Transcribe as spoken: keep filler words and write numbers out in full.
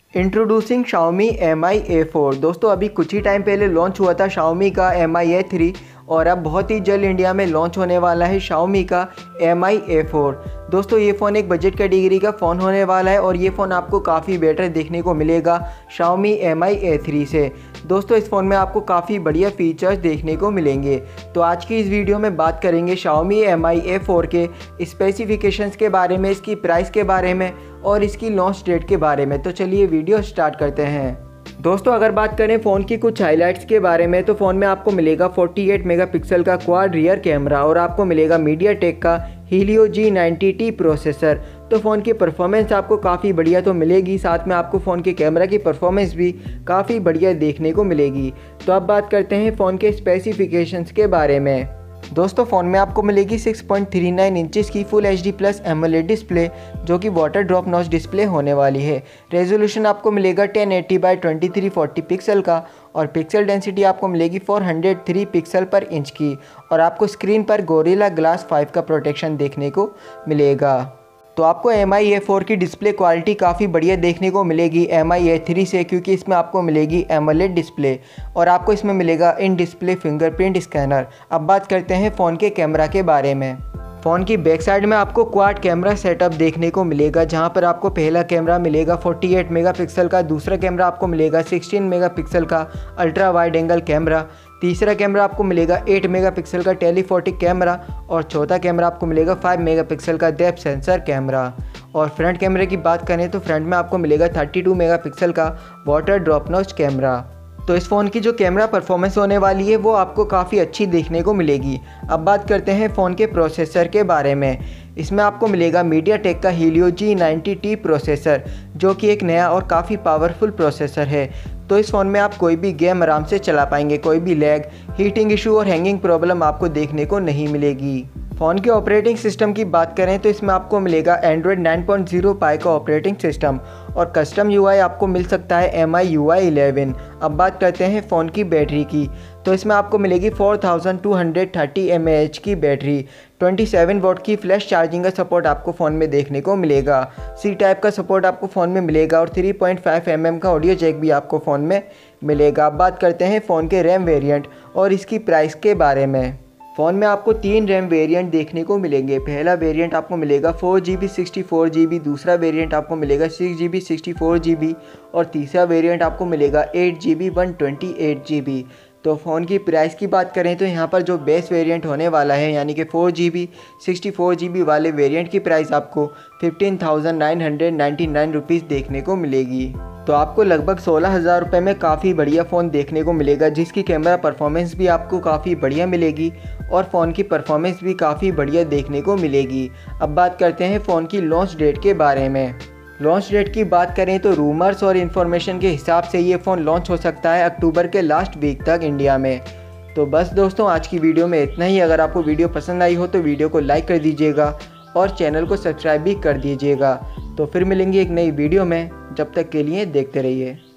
Introducing Xiaomi M I A four. दोस्तों अभी कुछ ही टाइम पहले लॉन्च हुआ था Xiaomi का एम आई ए थ्री और अब बहुत ही जल्द इंडिया में लॉन्च होने वाला है Xiaomi का एम आई ए फोर। दोस्तों ये फ़ोन एक बजट कैटेगरी का फ़ोन होने वाला है और ये फ़ोन आपको काफ़ी बेटर देखने को मिलेगा Xiaomi M I A three से। दोस्तों इस फ़ोन में आपको काफ़ी बढ़िया फीचर्स देखने को मिलेंगे। तो आज की इस वीडियो में बात करेंगे Xiaomi M I A four के स्पेसिफिकेशंस के बारे में, इसकी प्राइस के बारे में और इसकी लॉन्च डेट के बारे में। तो चलिए वीडियो स्टार्ट करते हैं। दोस्तों अगर बात करें फ़ोन की कुछ हाइलाइट्स के बारे में तो फ़ोन में आपको मिलेगा अड़तालीस मेगापिक्सल का क्वाड रियर कैमरा और आपको मिलेगा मीडियाटेक का Helio G ninety T processor. तो फ़ोन की परफॉर्मेंस आपको काफ़ी बढ़िया तो मिलेगी, साथ में आपको फ़ोन के कैमरा की परफॉर्मेंस भी काफ़ी बढ़िया देखने को मिलेगी। तो अब बात करते हैं फ़ोन के स्पेसिफिकेशंस के बारे में। दोस्तों फ़ोन में आपको मिलेगी six point three nine inches की full H D plus AMOLED display जो कि वाटर ड्रॉप नॉच डिस्प्ले होने वाली है। रेजोल्यूशन आपको मिलेगा ten eighty by twenty three forty pixel का और पिक्सल डेंसिटी आपको मिलेगी four hundred three pixel per inch की और आपको स्क्रीन पर गोरिल्ला ग्लास फाइव का प्रोटेक्शन देखने को मिलेगा। तो आपको एम आई ए फोर की डिस्प्ले क्वालिटी काफ़ी बढ़िया देखने को मिलेगी एम आई ए थ्री से, क्योंकि इसमें आपको मिलेगी एमोलेड डिस्प्ले और आपको इसमें मिलेगा इन डिस्प्ले फिंगरप्रिंट स्कैनर। अब बात करते हैं फ़ोन के कैमरा के बारे में। फ़ोन की बैक साइड में आपको क्वाड कैमरा सेटअप देखने को मिलेगा, जहां पर आपको पहला कैमरा मिलेगा अड़तालीस मेगापिक्सल का, दूसरा कैमरा आपको मिलेगा सिक्सटीन मेगापिक्सल का अल्ट्रा वाइड एंगल कैमरा, तीसरा कैमरा आपको मिलेगा एट मेगापिक्सल का टेलीफोटिक कैमरा और चौथा कैमरा आपको मिलेगा फाइव मेगापिक्सल का डेप्थ सेंसर कैमरा। और फ्रंट कैमरे की बात करें तो फ्रंट में आपको मिलेगा थर्टी टू मेगापिक्सल का वाटर ड्रॉप नॉच कैमरा। तो इस फ़ोन की जो कैमरा परफॉर्मेंस होने वाली है वो आपको काफ़ी अच्छी देखने को मिलेगी। अब बात करते हैं फ़ोन के प्रोसेसर के बारे में। इसमें आपको मिलेगा मीडियाटेक का Helio G ninety T processor जो कि एक नया और काफ़ी पावरफुल प्रोसेसर है। तो इस फ़ोन में आप कोई भी गेम आराम से चला पाएंगे, कोई भी लैग, हीटिंग इशू और हैंगिंग प्रॉब्लम आपको देखने को नहीं मिलेगी। फ़ोन के ऑपरेटिंग सिस्टम की बात करें तो इसमें आपको मिलेगा Android nine point zero Pie का ऑपरेटिंग सिस्टम और कस्टम यूआई आपको मिल सकता है M I U I eleven. अब बात करते हैं फ़ोन की बैटरी की, तो इसमें आपको मिलेगी four thousand two hundred thirty M A H की बैटरी, ट्वेंटी सेवन वोल्ट की फ्लैश चार्जिंग का सपोर्ट आपको फ़ोन में देखने को मिलेगा, सी टाइप का सपोर्ट आपको फ़ोन में मिलेगा और three point five M M का ऑडियो जैक भी आपको फ़ोन में मिलेगा। अब बात करते हैं फ़ोन के रैम वेरिएंट और इसकी प्राइस के बारे में। फ़ोन में आपको तीन रैम वेरिएंट देखने को मिलेंगे। पहला वेरिएंट आपको मिलेगा four G B sixty four G B, दूसरा वेरिएंट आपको मिलेगा six G B sixty four G B और तीसरा वेरिएंट आपको मिलेगा eight G B one twenty eight G B. तो फ़ोन की प्राइस की बात करें तो यहाँ पर जो बेस वेरिएंट होने वाला है यानी कि four G B sixty four G B वाले वेरिएंट की प्राइस आपको fifteen thousand nine hundred ninety nine rupees देखने को मिलेगी। तो आपको लगभग सोलह हज़ार रुपये में काफ़ी बढ़िया फ़ोन देखने को मिलेगा, जिसकी कैमरा परफॉर्मेंस भी आपको काफ़ी बढ़िया मिलेगी और फ़ोन की परफॉर्मेंस भी काफ़ी बढ़िया देखने को मिलेगी। अब बात करते हैं फ़ोन की लॉन्च डेट के बारे में। लॉन्च डेट की बात करें तो रूमर्स और इन्फॉर्मेशन के हिसाब से ये फ़ोन लॉन्च हो सकता है अक्टूबर के लास्ट वीक तक इंडिया में। तो बस दोस्तों आज की वीडियो में इतना ही। अगर आपको वीडियो पसंद आई हो तो वीडियो को लाइक कर दीजिएगा और चैनल को सब्सक्राइब भी कर दीजिएगा। तो फिर मिलेंगे एक नई वीडियो में, जब तक के लिए देखते रहिए।